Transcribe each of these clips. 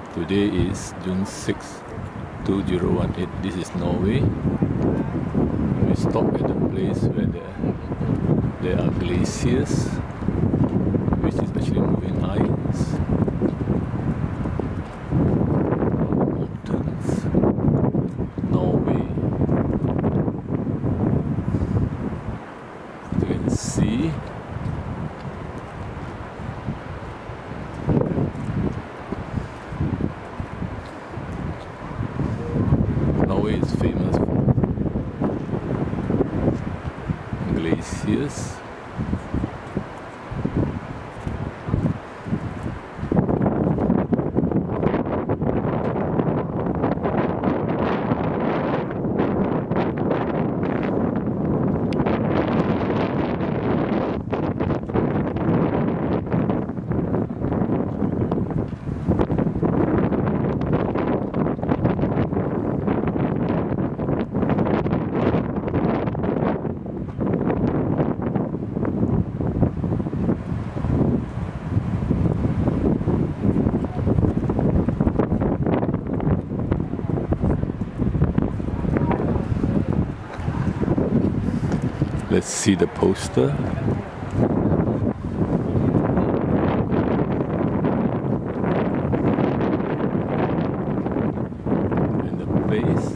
Today is June 6, 2018. This is Norway. We stop at the place where there are glaciers, which is actually moving ice. Mountains. Norway. You can see. Norway is famous for glaciers. Let's see the poster. And the place.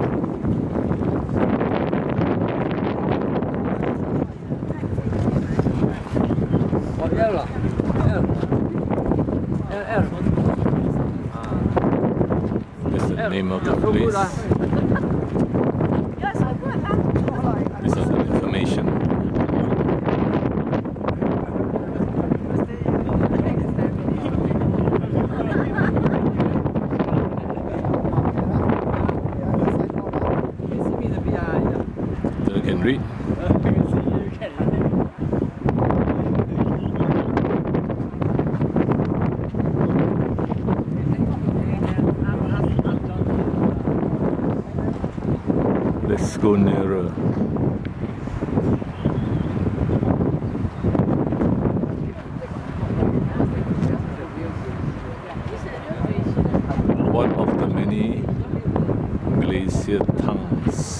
That's the name of the place. This is the information. So you can read. Let's go nearer. One of the many glacier towns.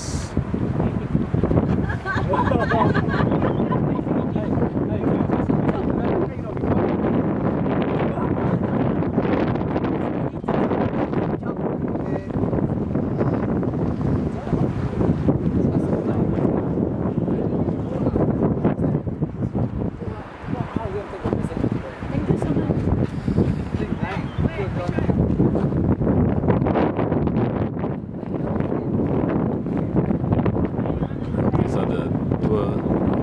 These are the tour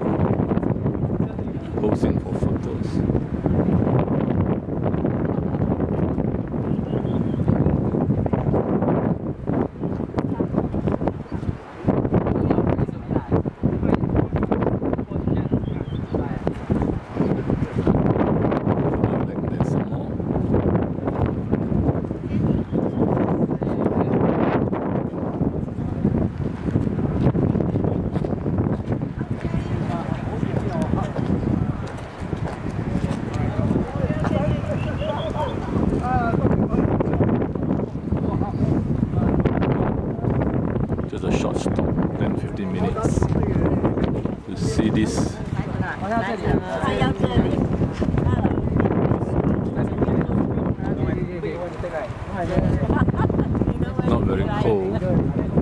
posing for photos. Just a short stop, 10-15 minutes to see this. Not very cold.